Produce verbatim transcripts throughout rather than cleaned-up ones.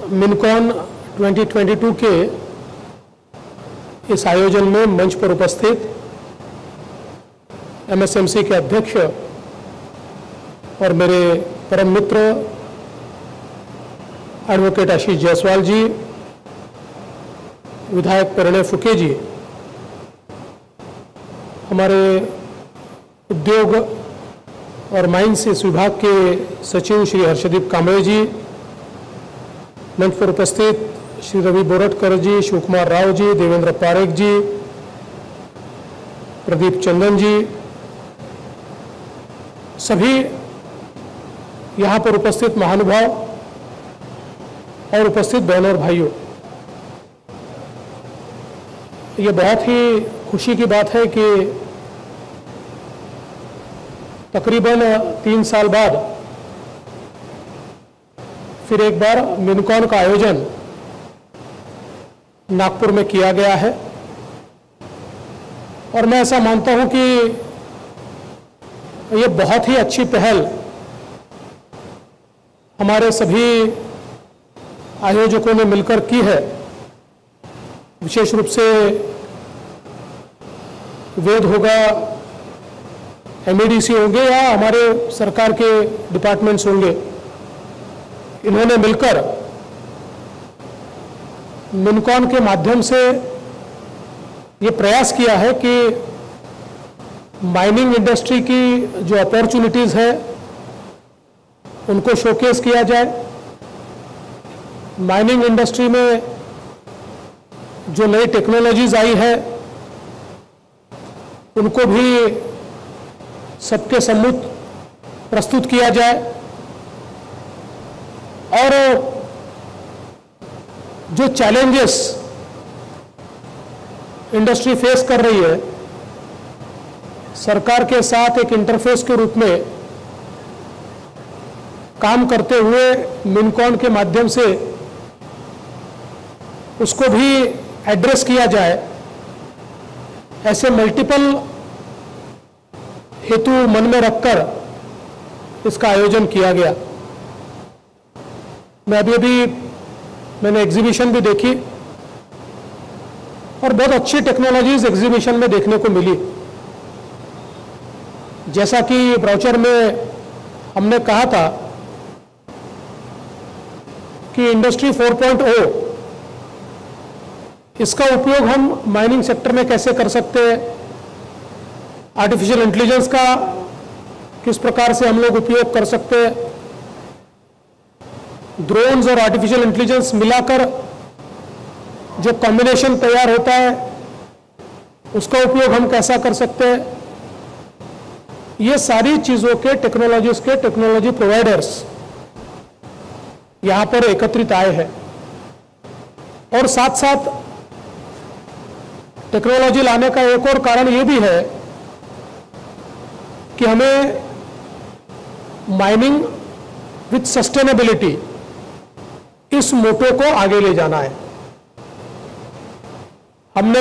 Mincon दो हज़ार बाईस के इस आयोजन में मंच पर उपस्थित एमएसएमसी के अध्यक्ष और मेरे परम मित्र एडवोकेट आशीष जायसवाल जी, विधायक परिणय फुके जी, हमारे उद्योग और माइंस इस विभाग के सचिव श्री हर्षदीप कांबळे जी, मंच पर उपस्थित श्री रवि बोरटकर जी, शिवकुमार राव जी, देवेंद्र पारेख जी, प्रदीप चंदन जी, सभी यहाँ पर उपस्थित महानुभाव और उपस्थित बहनों और भाइयों, ये बहुत ही खुशी की बात है कि तकरीबन तीन साल बाद फिर एक बार मिनकॉन का आयोजन नागपुर में किया गया है। और मैं ऐसा मानता हूं कि ये बहुत ही अच्छी पहल हमारे सभी आयोजकों ने मिलकर की है। विशेष रूप से वेद होगा, एमईडीसी होंगे या हमारे सरकार के डिपार्टमेंट्स होंगे, इन्होंने मिलकर मिनकॉन के माध्यम से ये प्रयास किया है कि माइनिंग इंडस्ट्री की जो अपॉर्चुनिटीज है उनको शोकेस किया जाए। माइनिंग इंडस्ट्री में जो नई टेक्नोलॉजीज आई है उनको भी सबके सम्मुख प्रस्तुत किया जाए और जो चैलेंजेस इंडस्ट्री फेस कर रही है, सरकार के साथ एक इंटरफेस के रूप में काम करते हुए मिनकॉन के माध्यम से उसको भी एड्रेस किया जाए। ऐसे मल्टीपल हेतु मन में रखकर इसका आयोजन किया गया। मैं अभी अभी मैंने एग्जीबिशन भी देखी और बहुत अच्छी टेक्नोलॉजीज एग्जीबिशन में देखने को मिली। जैसा कि ब्राउचर में हमने कहा था कि इंडस्ट्री फोर पॉइंट ओ, इसका उपयोग हम माइनिंग सेक्टर में कैसे कर सकते हैं, आर्टिफिशियल इंटेलिजेंस का किस प्रकार से हम लोग उपयोग कर सकते हैं, ड्रोन्स और आर्टिफिशियल इंटेलिजेंस मिलाकर जो कॉम्बिनेशन तैयार होता है उसका उपयोग हम कैसा कर सकते हैं। ये सारी चीजों के टेक्नोलॉजीज के टेक्नोलॉजी प्रोवाइडर्स यहां पर एकत्रित आए हैं और साथ साथ टेक्नोलॉजी लाने का एक और कारण यह भी है कि हमें माइनिंग विथ सस्टेनेबिलिटी इस मोटो को आगे ले जाना है। हमने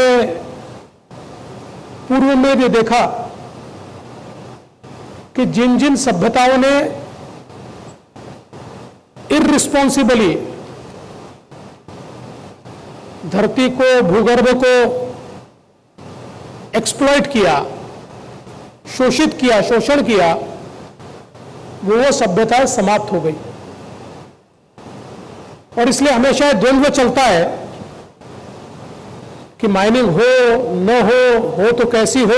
पूर्व में भी देखा कि जिन जिन सभ्यताओं ने इररिस्पॉन्सिबली धरती को, भूगर्भ को एक्सप्लॉइट किया, शोषित किया, शोषण किया, वो वो सभ्यताएं समाप्त हो गई। और इसलिए हमेशा द्वंद्व चलता है कि माइनिंग हो न हो, हो तो कैसी हो।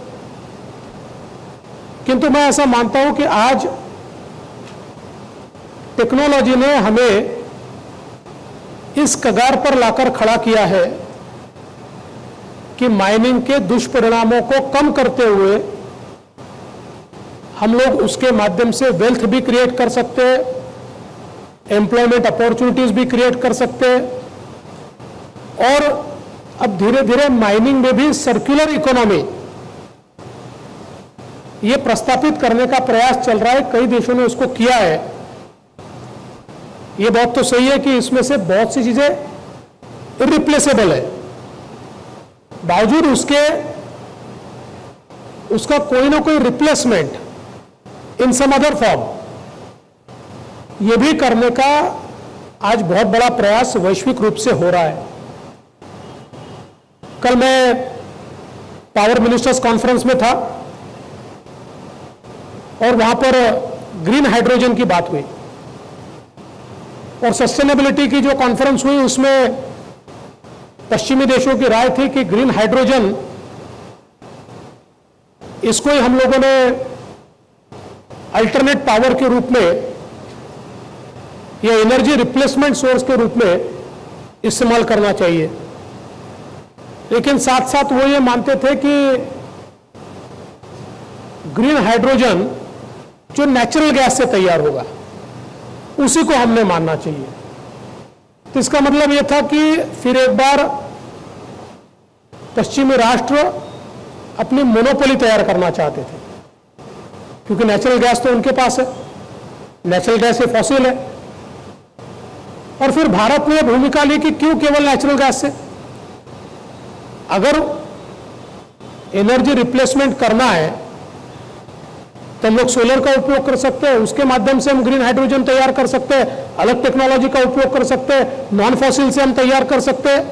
किंतु मैं ऐसा मानता हूं कि आज टेक्नोलॉजी ने हमें इस कगार पर लाकर खड़ा किया है कि माइनिंग के दुष्परिणामों को कम करते हुए हम लोग उसके माध्यम से वेल्थ भी क्रिएट कर सकते हैं, एम्प्लॉयमेंट अपॉर्चुनिटीज भी क्रिएट कर सकते हैं और अब धीरे धीरे माइनिंग में भी सर्कुलर इकोनॉमी ये प्रस्तापित करने का प्रयास चल रहा है। कई देशों ने उसको किया है। ये बात तो सही है कि इसमें से बहुत सी चीजें इरिप्लेसेबल है, बावजूद उसके उसका कोई ना कोई replacement in some other form ये भी करने का आज बहुत बड़ा प्रयास वैश्विक रूप से हो रहा है। कल मैं पावर मिनिस्टर्स कॉन्फ्रेंस में था और वहां पर ग्रीन हाइड्रोजन की बात हुई और सस्टेनेबिलिटी की जो कॉन्फ्रेंस हुई उसमें पश्चिमी देशों की राय थी कि ग्रीन हाइड्रोजन इसको ही हम लोगों ने अल्टरनेट पावर के रूप में या एनर्जी रिप्लेसमेंट सोर्स के रूप में इस्तेमाल करना चाहिए। लेकिन साथ साथ वो ये मानते थे कि ग्रीन हाइड्रोजन जो नेचुरल गैस से तैयार होगा उसी को हमने मानना चाहिए। तो इसका मतलब यह था कि फिर एक बार पश्चिमी राष्ट्र अपनी मोनोपोली तैयार करना चाहते थे, क्योंकि नेचुरल गैस तो उनके पास है, नेचुरल गैस ये फॉसिल है। और फिर भारत ने भूमिका ली कि क्यों केवल नेचुरल गैस से, अगर एनर्जी रिप्लेसमेंट करना है तो हम लोग सोलर का उपयोग कर सकते हैं, उसके माध्यम से हम ग्रीन हाइड्रोजन तैयार कर सकते हैं, अलग टेक्नोलॉजी का उपयोग कर सकते हैं, नॉन फॉसिल से हम तैयार कर सकते हैं।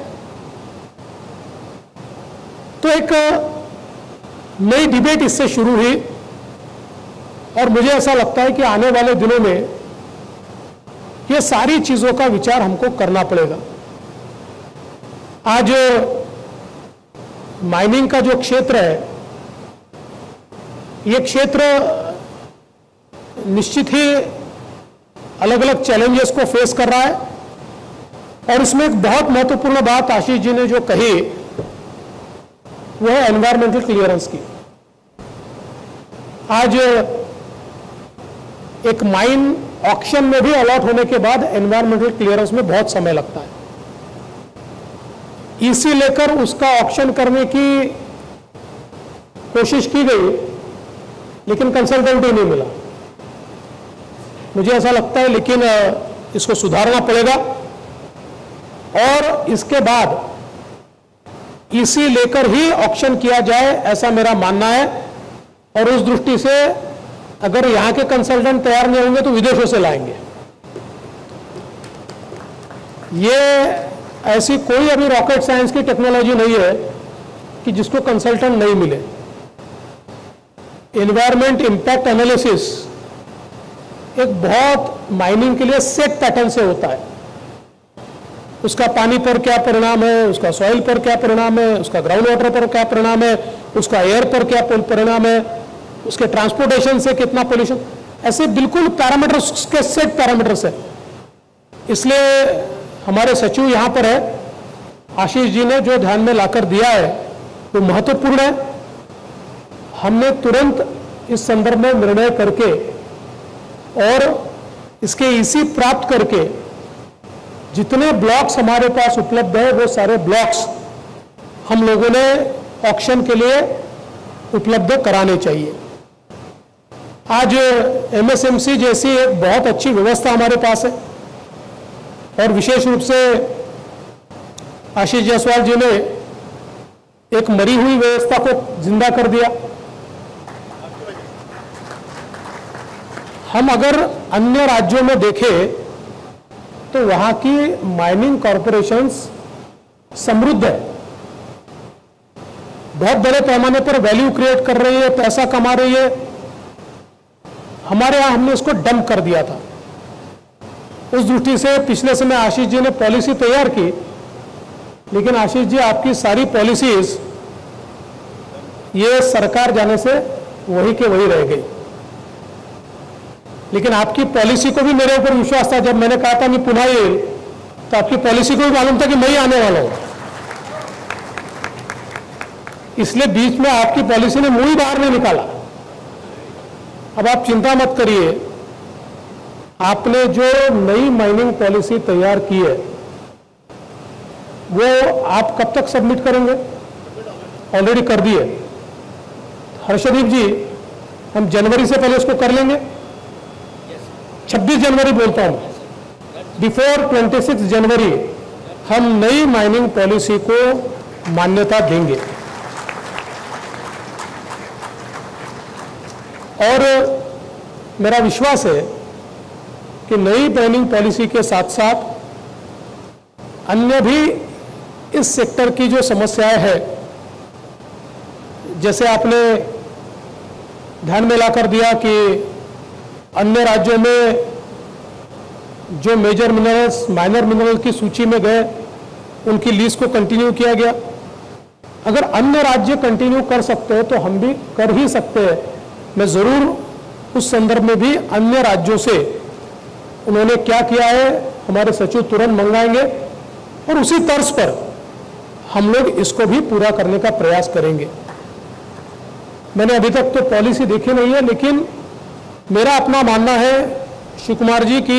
तो एक नई डिबेट इससे शुरू हुई और मुझे ऐसा लगता है कि आने वाले दिनों में ये सारी चीजों का विचार हमको करना पड़ेगा। आज माइनिंग का जो क्षेत्र है, ये क्षेत्र निश्चित ही अलग अलग चैलेंजेस को फेस कर रहा है और इसमें एक बहुत महत्वपूर्ण बात आशीष जी ने जो कही वो है एनवायरमेंटल क्लियरेंस की। आज एक माइन ऑक्शन में भी अलॉट होने के बाद एनवायरमेंटल क्लियरेंस में बहुत समय लगता है। इसी लेकर उसका ऑक्शन करने की कोशिश की गई, लेकिन कंसल्टेंट ही नहीं मिला। मुझे ऐसा लगता है लेकिन इसको सुधारना पड़ेगा और इसके बाद इसी लेकर ही ऑक्शन किया जाए, ऐसा मेरा मानना है। और उस दृष्टि से अगर यहां के कंसल्टेंट तैयार नहीं होंगे तो विदेशों से लाएंगे। ये ऐसी कोई अभी रॉकेट साइंस की टेक्नोलॉजी नहीं है कि जिसको कंसल्टेंट नहीं मिले। एनवायरमेंट इंपैक्ट एनालिसिस एक बहुत माइनिंग के लिए सेट पैटर्न से होता है। उसका पानी पर क्या परिणाम है, उसका सॉइल पर क्या परिणाम है, उसका ग्राउंड वाटर पर क्या परिणाम है, उसका एयर पर क्या परिणाम है, उसके ट्रांसपोर्टेशन से कितना पोल्यूशन, ऐसे बिल्कुल पैरामीटर्स के सेट पैरामीटर्स है। इसलिए हमारे सचिव यहां पर है, आशीष जी ने जो ध्यान में लाकर दिया है वो महत्वपूर्ण है। हमने तुरंत इस संदर्भ में निर्णय करके और इसके ईसी प्राप्त करके जितने ब्लॉक्स हमारे पास उपलब्ध है वो सारे ब्लॉक्स हम लोगों ने ऑक्शन के लिए उपलब्ध कराने चाहिए। आज एमएसएमसी जैसी एक बहुत अच्छी व्यवस्था हमारे पास है और विशेष रूप से आशीष जायसवाल जी ने एक मरी हुई व्यवस्था को जिंदा कर दिया। हम अगर अन्य राज्यों में देखें तो वहां की माइनिंग कॉरपोरेशंस समृद्ध है, बहुत बड़े पैमाने पर वैल्यू क्रिएट कर रही है, पैसा कमा रही है। हमारे यहां हमने उसको डंप कर दिया था। उस दृष्टि से पिछले समय आशीष जी ने पॉलिसी तैयार की, लेकिन आशीष जी आपकी सारी पॉलिसीज ये सरकार जाने से वही के वही रह गई। लेकिन आपकी पॉलिसी को भी मेरे ऊपर विश्वास था। जब मैंने कहा था मैं पुनः ये, तो आपकी पॉलिसी को भी मालूम था कि मैं ही आने वाला हूं। इसलिए बीच में आपकी पॉलिसी ने मुंह ही बाहर नहीं निकाला। अब आप चिंता मत करिए, आपने जो नई माइनिंग पॉलिसी तैयार की है वो आप कब तक सबमिट करेंगे? ऑलरेडी कर दी है। हर्षदीप जी, हम जनवरी से पहले उसको कर लेंगे। छब्बीस जनवरी बोलता हूं, बिफोर छब्बीस जनवरी हम नई माइनिंग पॉलिसी को मान्यता देंगे। और मेरा विश्वास है कि नई माइनिंग पॉलिसी के साथ साथ अन्य भी इस सेक्टर की जो समस्याएं है, जैसे आपने ध्यान में लाकर दिया कि अन्य राज्यों में जो मेजर मिनरल्स माइनर मिनरल की सूची में गए उनकी लिस्ट को कंटिन्यू किया गया। अगर अन्य राज्य कंटिन्यू कर सकते हैं तो हम भी कर ही सकते हैं। मैं जरूर उस संदर्भ में भी अन्य राज्यों से उन्होंने क्या किया है हमारे सचिव तुरंत मंगाएंगे और उसी तर्ज पर हम लोग इसको भी पूरा करने का प्रयास करेंगे। मैंने अभी तक तो पॉलिसी देखी नहीं है, लेकिन मेरा अपना मानना है शिव कुमार जी की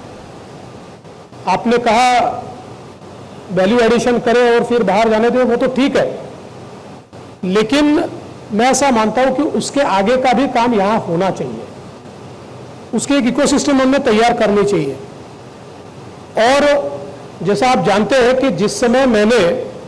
आपने कहा वैल्यू एडिशन करें और फिर बाहर जाने दें, वो तो ठीक है, लेकिन मैं ऐसा मानता हूं कि उसके आगे का भी काम यहां होना चाहिए। उसके एक इकोसिस्टम हमें तैयार करनी चाहिए। और जैसा आप जानते हैं कि जिस समय मैंने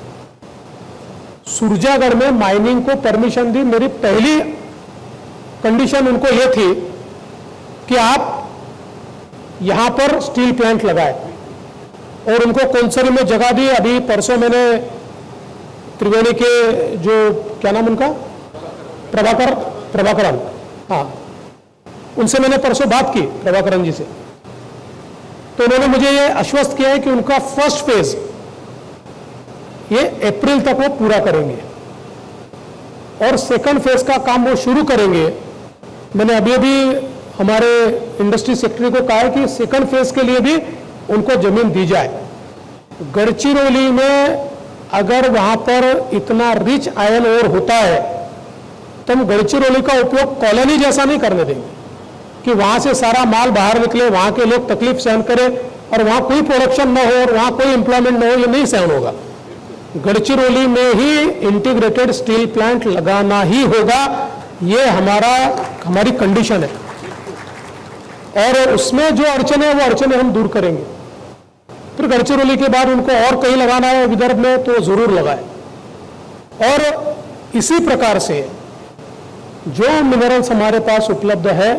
सुरजागढ़ में माइनिंग को परमिशन दी, मेरी पहली कंडीशन उनको यह थी कि आप यहां पर स्टील प्लांट लगाए और उनको कौंसरी में जगह दी। अभी परसों मैंने त्रिवेणी के जो क्या नाम उनका प्रभाकर प्रभाकरन हाँ उनसे मैंने परसों बात की, प्रभाकरन जी से, तो उन्होंने मुझे ये आश्वस्त किया है कि उनका फर्स्ट फेज ये अप्रैल तक वो पूरा करेंगे और सेकंड फेज का काम वो शुरू करेंगे। मैंने अभी अभी हमारे इंडस्ट्री सेक्रेटरी को कहा है कि सेकंड फेज के लिए भी उनको जमीन दी जाए। गढ़चिरौली में अगर वहां पर इतना रिच आयरन ओर होता है तो हम गढ़चिरौली का उपयोग कॉलोनी जैसा नहीं करने देंगे कि वहां से सारा माल बाहर निकले, वहां के लोग तकलीफ सहन करें और वहां कोई प्रोडक्शन न हो और वहां कोई एम्प्लॉयमेंट न हो, ये नहीं सहन होगा। गढ़चिरौली में ही इंटीग्रेटेड स्टील प्लांट लगाना ही होगा, ये हमारा हमारी कंडीशन है और उसमें जो अड़चने हैं वो अड़चने हम दूर करेंगे। फिर गढ़चिरौली के बाद उनको और कहीं लगाना है विदर्भ में तो जरूर लगाए। और इसी प्रकार से जो मिनरल्स हमारे पास उपलब्ध है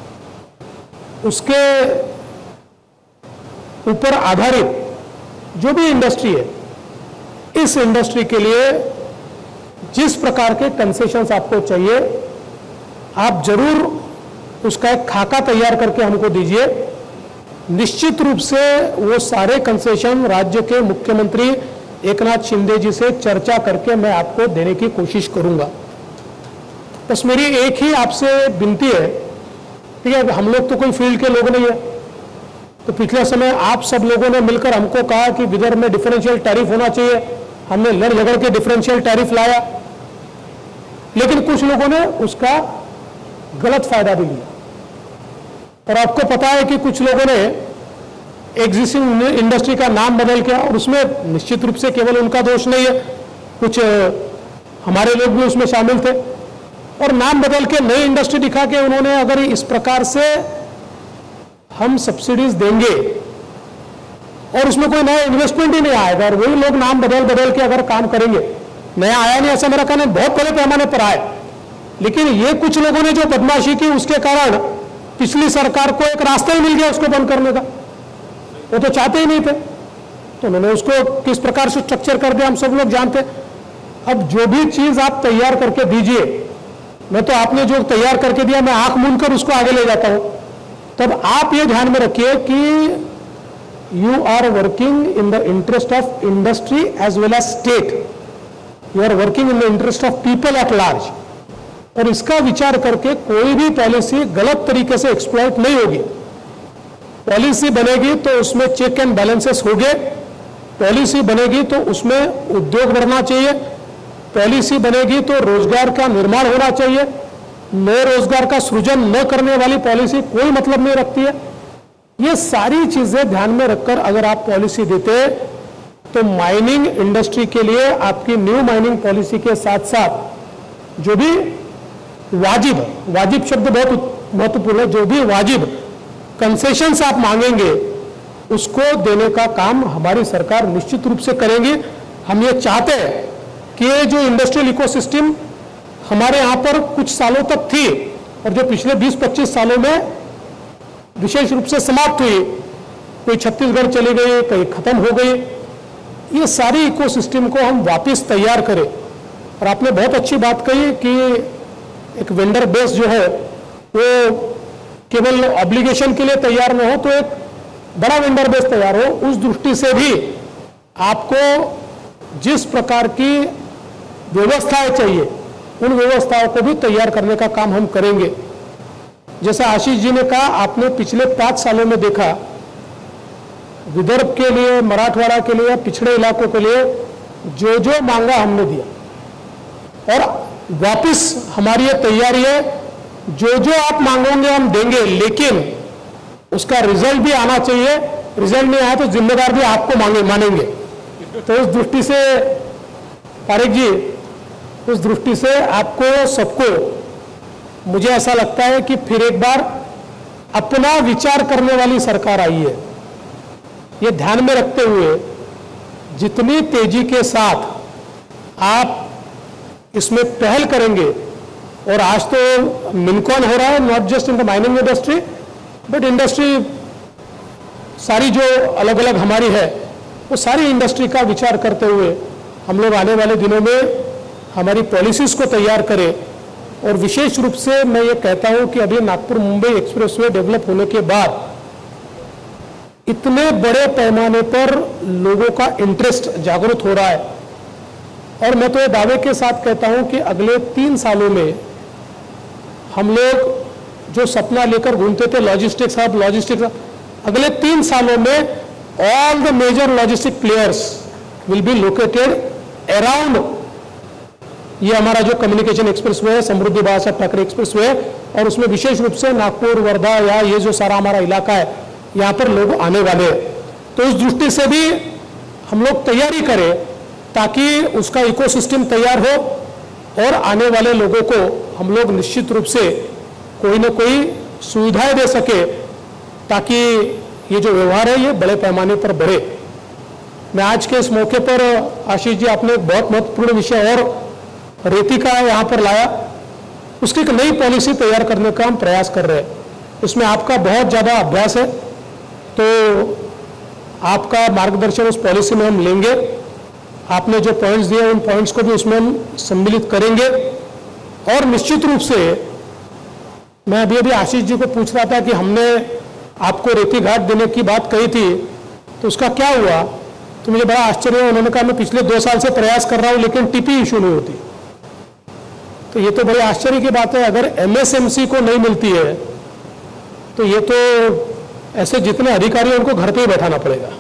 उसके ऊपर आधारित जो भी इंडस्ट्री है, इस इंडस्ट्री के लिए जिस प्रकार के कंसेशंस आपको चाहिए आप जरूर उसका एक खाका तैयार करके हमको दीजिए। निश्चित रूप से वो सारे कंसेशन राज्य के मुख्यमंत्री एकनाथ शिंदे जी से चर्चा करके मैं आपको देने की कोशिश करूंगा। बस मेरी एक ही आपसे विनती है, ठीक है, हम लोग तो कोई फील्ड के लोग नहीं है, तो पिछले समय आप सब लोगों ने मिलकर हमको कहा कि विदर्भ में डिफरेंशियल टैरिफ होना चाहिए, हमने लड़ झगड़ के डिफरेंशियल टैरिफ लाया, लेकिन कुछ लोगों ने उसका गलत फायदा भी लिया। और आपको पता है कि कुछ लोगों ने एग्जिस्टिंग इंडस्ट्री का नाम बदल के, और उसमें निश्चित रूप से केवल उनका दोष नहीं है, कुछ हमारे लोग भी उसमें शामिल थे, और नाम बदल के नई इंडस्ट्री दिखा के उन्होंने अगर इस प्रकार से हम सब्सिडीज देंगे और उसमें कोई नया इन्वेस्टमेंट ही नहीं आएगा और वही लोग नाम बदल बदल के अगर काम करेंगे, नया आया नहीं ऐसा मेरा कहना है, बहुत बड़े पैमाने पर आए, लेकिन ये कुछ लोगों ने जो बदमाशी की उसके कारण पिछली सरकार को एक रास्ता ही मिल गया उसको बंद करने का। वो तो चाहते ही नहीं थे, तो उन्होंने उसको किस प्रकार से स्ट्रक्चर कर दिया हम सब लोग जानते। अब जो भी चीज आप तैयार करके दीजिए, मैं तो आपने जो तैयार करके दिया मैं आंख मूंद कर उसको आगे ले जाता हूं, तब आप ये ध्यान में रखिए कि you are working in the interest of industry as well as state, you are working in the interest of people at large, और इसका विचार करके कोई भी पॉलिसी गलत तरीके से एक्सप्लॉइट नहीं होगी। पॉलिसी बनेगी तो उसमें चेक एंड बैलेंसेस होंगे, पॉलिसी बनेगी तो उसमें उद्योग बढ़ना चाहिए, पॉलिसी बनेगी तो रोजगार का निर्माण होना चाहिए, नए रोजगार का सृजन न करने वाली पॉलिसी कोई मतलब नहीं रखती है। ये सारी चीजें ध्यान में रखकर अगर आप पॉलिसी देते तो माइनिंग इंडस्ट्री के लिए आपकी न्यू माइनिंग पॉलिसी के साथ साथ जो भी वाजिब, वाजिब शब्द बहुत महत्वपूर्ण है, जो भी वाजिब कंसेशंस आप मांगेंगे उसको देने का काम हमारी सरकार निश्चित रूप से करेंगी। हम ये चाहते हैं कि ये जो इंडस्ट्रियल इकोसिस्टम हमारे यहाँ पर कुछ सालों तक थी और जो पिछले बीस पच्चीस सालों में विशेष रूप से समाप्त हुई, कोई छत्तीसगढ़ चली गई, कहीं खत्म हो गई, ये सारी इकोसिस्टम को हम वापस तैयार करें। और आपने बहुत अच्छी बात कही कि एक वेंडर बेस जो है वो केवल ऑब्लिगेशन के लिए तैयार न हो तो एक बड़ा वेंडर बेस तैयार हो। उस दृष्टि से भी आपको जिस प्रकार की व्यवस्थाएं चाहिए उन व्यवस्थाओं को भी तैयार करने का काम हम करेंगे। जैसे आशीष जी ने कहा, आपने पिछले पांच सालों में देखा विदर्भ के लिए, मराठवाड़ा के लिए, पिछड़े इलाकों के लिए जो जो मांगा हमने दिया और वापस हमारी ये तैयारी है, जो जो आप मांगोगे हम देंगे, लेकिन उसका रिजल्ट भी आना चाहिए। रिजल्ट नहीं आया तो जिम्मेदार भी आपको मांगे मानेंगे। तो इस दृष्टि से पारेख जी, उस दृष्टि से आपको सबको, मुझे ऐसा लगता है कि फिर एक बार अपना विचार करने वाली सरकार आई है। ये ध्यान में रखते हुए जितनी तेजी के साथ आप इसमें पहल करेंगे, और आज तो मिनकॉन हो रहा है, not just in the mining industry but industry सारी जो अलग अलग हमारी है वो सारी इंडस्ट्री का विचार करते हुए हम लोग आने वाले दिनों में हमारी पॉलिसीज को तैयार करें। और विशेष रूप से मैं ये कहता हूं कि अभी नागपुर मुंबई एक्सप्रेसवे डेवलप होने के बाद इतने बड़े पैमाने पर लोगों का इंटरेस्ट जागृत हो रहा है, और मैं तो ये दावे के साथ कहता हूं कि अगले तीन सालों में हम लोग जो सपना लेकर घूमते थे लॉजिस्टिक्स हब लॉजिस्टिक्स हब, अगले तीन सालों में all the major logistic players will be located around ये हमारा जो कम्युनिकेशन एक्सप्रेसवे है, समृद्धि बाबा साहब ठाकरे एक्सप्रेसवे है, और उसमें विशेष रूप से नागपुर, वर्धा या ये जो सारा हमारा इलाका है यहाँ पर लोग आने वाले हैं। तो उस दृष्टि से भी हम लोग तैयारी करें ताकि उसका इकोसिस्टम तैयार हो और आने वाले लोगों को हम लोग निश्चित रूप से कोई ना कोई सुविधाएं दे सके ताकि ये जो व्यवहार है ये बड़े पैमाने पर बढ़े। मैं आज के इस मौके पर आशीष जी, आपने एक बहुत महत्वपूर्ण विषय और रेती का यहाँ पर लाया, उसकी एक नई पॉलिसी तैयार करने का हम प्रयास कर रहे हैं। इसमें आपका बहुत ज़्यादा अभ्यास है, तो आपका मार्गदर्शन उस पॉलिसी में हम लेंगे। आपने जो पॉइंट्स दिए उन पॉइंट्स को भी उसमें हम सम्मिलित करेंगे। और निश्चित रूप से मैं अभी अभी आशीष जी को पूछ रहा था कि हमने आपको रेती घाट देने की बात कही थी, तो उसका क्या हुआ? तो मुझे बड़ा आश्चर्य है। उन्होंने कहा मैं पिछले दो साल से प्रयास कर रहा हूं लेकिन टीपी इशू नहीं होती। तो ये तो बड़े आश्चर्य की बात है। अगर एमएसएमसी को नहीं मिलती है तो ये तो ऐसे जितने अधिकारी हैं उनको घर पे ही बैठाना पड़ेगा।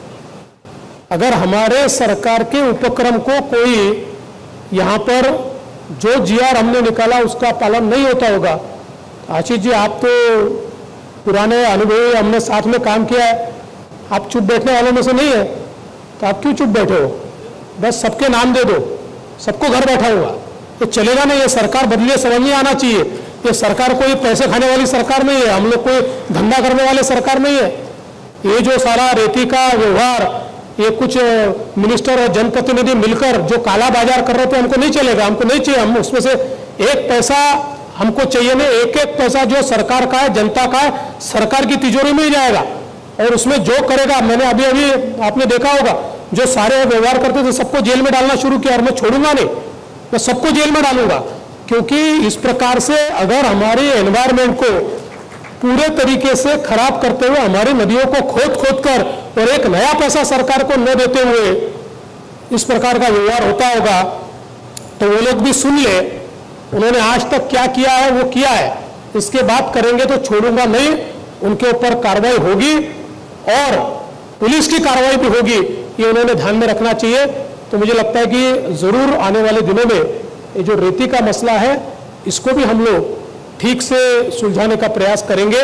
अगर हमारे सरकार के उपक्रम को कोई यहाँ पर जो जीआर हमने निकाला उसका पालन नहीं होता होगा, आशीष जी आप तो पुराने अनुभवी, हमने साथ में काम किया है, आप चुप बैठने वालों में से नहीं है, तो आप क्यों चुप बैठे हो? बस सबके नाम दे दो, सबको घर बैठा हुआ, ये चलेगा नहीं। ये सरकार बदलिए, समझ में आना चाहिए। ये सरकार कोई पैसे खाने वाली सरकार नहीं है, हम लोग कोई धंधा करने वाले सरकार नहीं है। ये जो सारा रेती का व्यवहार, ये कुछ मिनिस्टर और जनप्रतिनिधि मिलकर जो काला बाजार कर रहे थे, हमको नहीं चलेगा, हमको नहीं चाहिए। हम उसमें से एक पैसा हमको चाहिए नहीं, एक एक पैसा जो सरकार का है, जनता का है, सरकार की तिजोरी में ही जाएगा। और उसमें जो करेगा, मैंने अभी अभी आपने देखा होगा, जो सारे व्यवहार करते थे सबको जेल में डालना शुरू किया, और मैं छोड़ूंगा नहीं, मैं सबको जेल में डालूंगा। क्योंकि इस प्रकार से अगर हमारी एनवायरमेंट को पूरे तरीके से खराब करते हुए, हमारी नदियों को खोद खोद कर और एक नया पैसा सरकार को न देते हुए इस प्रकार का व्यवहार होता होगा, तो वो लोग भी सुन ले, उन्होंने आज तक क्या किया है वो किया है, इसके बाद करेंगे तो छोड़ूंगा नहीं, उनके ऊपर कार्रवाई होगी और पुलिस की कार्रवाई भी होगी, ये उन्होंने ध्यान में रखना चाहिए। तो मुझे लगता है कि जरूर आने वाले दिनों में ये जो रेती का मसला है इसको भी हम लोग ठीक से सुलझाने का प्रयास करेंगे।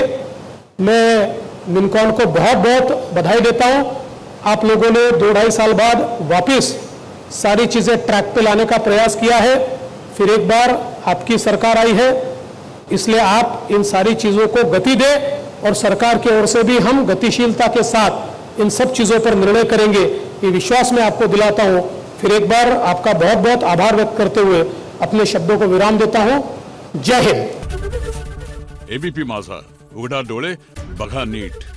मैं मिनकॉन को बहुत बहुत बधाई देता हूं। आप लोगों ने दो ढाई साल बाद वापस सारी चीजें ट्रैक पे लाने का प्रयास किया है, फिर एक बार आपकी सरकार आई है, इसलिए आप इन सारी चीजों को गति दें और सरकार की ओर से भी हम गतिशीलता के साथ इन सब चीजों पर निर्णय करेंगे, ये विश्वास मैं आपको दिलाता हूं। फिर एक बार आपका बहुत बहुत आभार व्यक्त करते हुए अपने शब्दों को विराम देता हूं। जय हिंद। एबीपी माझा, उघडा डोळे बघा नीट।